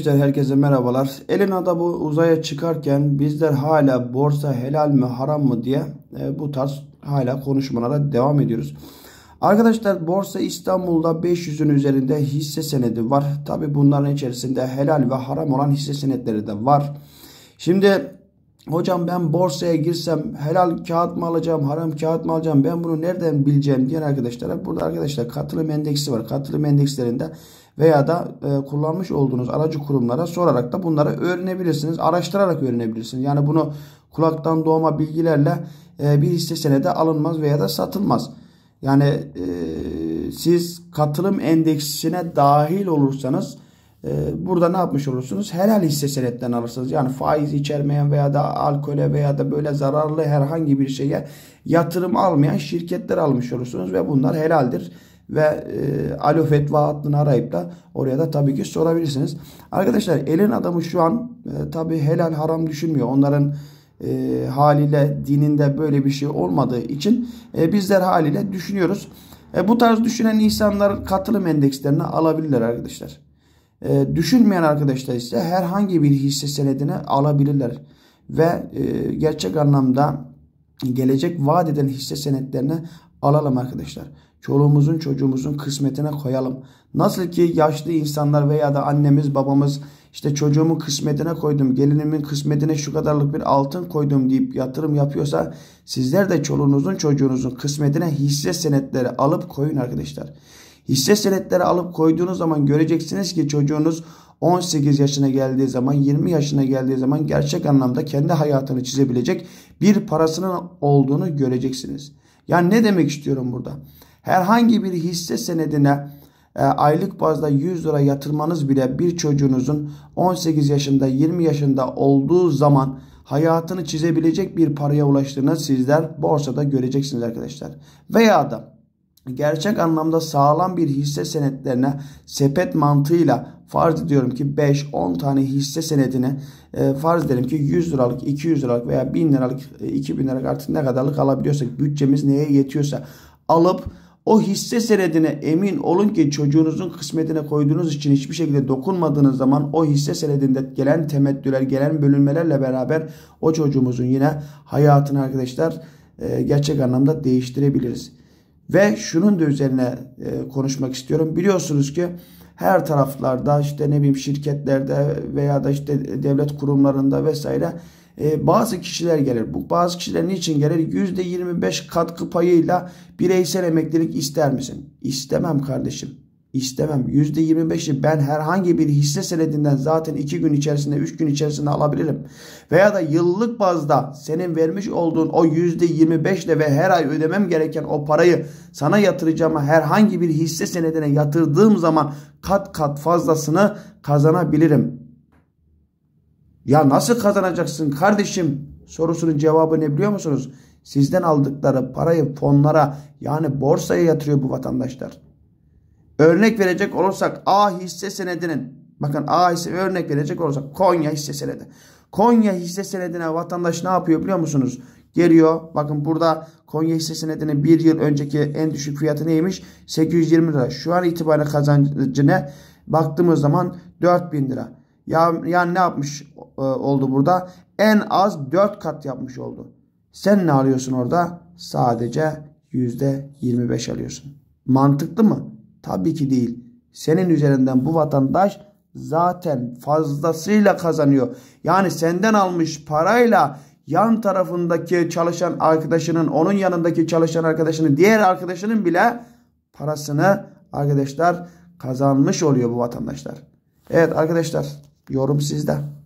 Herkese merhabalar. Elin adamı uzaya çıkarken bizler hala borsa helal mi haram mı diye bu tarz hala konuşmalara devam ediyoruz. Arkadaşlar Borsa İstanbul'da 500'ün üzerinde hisse senedi var. Tabi bunların içerisinde helal ve haram olan hisse senetleri de var. Şimdi hocam ben borsaya girsem helal kağıt mı alacağım, haram kağıt mı alacağım, ben bunu nereden bileceğim diyen arkadaşlara burada arkadaşlar katılım endeksi var. Katılım endekslerinde veya da kullanmış olduğunuz aracı kurumlara sorarak da bunları öğrenebilirsiniz. Araştırarak öğrenebilirsiniz. Yani bunu kulaktan doğma bilgilerle bir hisse senedi alınmaz veya da satılmaz. Yani siz katılım endeksine dahil olursanız burada ne yapmış olursunuz? Helal hisse senetlerini alırsınız. Yani faiz içermeyen veya da alkole veya da böyle zararlı herhangi bir şeye yatırım almayan şirketler almış olursunuz ve bunlar helaldir. Ve alo fetva hattını arayıp da oraya da tabii ki sorabilirsiniz. Arkadaşlar elin adamı şu an tabii helal haram düşünmüyor. Onların haliyle dininde böyle bir şey olmadığı için bizler haliyle düşünüyoruz. Bu tarz düşünen insanlar katılım endekslerini alabilirler arkadaşlar. Düşünmeyen arkadaşlar ise herhangi bir hisse senedini alabilirler. Ve gerçek anlamda gelecek vaat eden hisse senetlerini alalım arkadaşlar. Çoluğumuzun çocuğumuzun kısmetine koyalım. Nasıl ki yaşlı insanlar veya da annemiz babamız işte çocuğumun kısmetine koydum, gelinimin kısmetine şu kadarlık bir altın koydum deyip yatırım yapıyorsa sizler de çoluğunuzun çocuğunuzun kısmetine hisse senetleri alıp koyun arkadaşlar. Hisse senetleri alıp koyduğunuz zaman göreceksiniz ki çocuğunuz 18 yaşına geldiği zaman 20 yaşına geldiği zaman gerçek anlamda kendi hayatını çizebilecek bir parasının olduğunu göreceksiniz. Yani ne demek istiyorum burada? Herhangi bir hisse senedine aylık bazda 100 lira yatırmanız bile bir çocuğunuzun 18 yaşında 20 yaşında olduğu zaman hayatını çizebilecek bir paraya ulaştığını sizler borsada göreceksiniz arkadaşlar. Veya da gerçek anlamda sağlam bir hisse senetlerine sepet mantığıyla farz ediyorum ki 5-10 tane hisse senedini farz edelim ki 100 liralık, 200 liralık veya 1000 liralık, 2000 liralık artık ne kadarlık alabiliyorsak bütçemiz neye yetiyorsa alıp o hisse senedine emin olun ki çocuğunuzun kısmetine koyduğunuz için hiçbir şekilde dokunmadığınız zaman o hisse senedinde gelen temettüler, gelen bölünmelerle beraber o çocuğumuzun yine hayatını arkadaşlar gerçek anlamda değiştirebiliriz. Ve şunun da üzerine konuşmak istiyorum. Biliyorsunuz ki her taraflarda işte ne bileyim şirketlerde veya da işte devlet kurumlarında vesaire bazı kişiler gelir. Bu bazı kişiler niçin gelir? %25 katkı payıyla bireysel emeklilik ister misin? İstemem kardeşim. İstemem. %25'i ben herhangi bir hisse senedinden zaten 2 gün içerisinde 3 gün içerisinde alabilirim. Veya da yıllık bazda senin vermiş olduğun o %25 ile ve her ay ödemem gereken o parayı sana yatıracağıma herhangi bir hisse senedine yatırdığım zaman kat kat fazlasını kazanabilirim. Ya nasıl kazanacaksın kardeşim sorusunun cevabı ne biliyor musunuz? Sizden aldıkları parayı fonlara yani borsaya yatırıyor bu vatandaşlar. Örnek verecek olursak A hisse senedinin, bakın A hisse örnek verecek olursak Konya hisse senedi. Konya hisse senedine vatandaş ne yapıyor biliyor musunuz? Geliyor, bakın burada Konya hisse senedinin bir yıl önceki en düşük fiyatı neymiş? 820 lira. Şu an itibariyle kazancı ne? Baktığımız zaman 4000 lira. Yani ne yapmış oldu burada? En az 4 kat yapmış oldu. Sen ne alıyorsun orada? Sadece %25 alıyorsun. Mantıklı mı? Tabii ki değil. Senin üzerinden bu vatandaş zaten fazlasıyla kazanıyor. Yani senden almış parayla yan tarafındaki çalışan arkadaşının, onun yanındaki çalışan arkadaşının, diğer arkadaşının bile parasını arkadaşlar kazanmış oluyor bu vatandaşlar. Evet arkadaşlar, yorum sizde.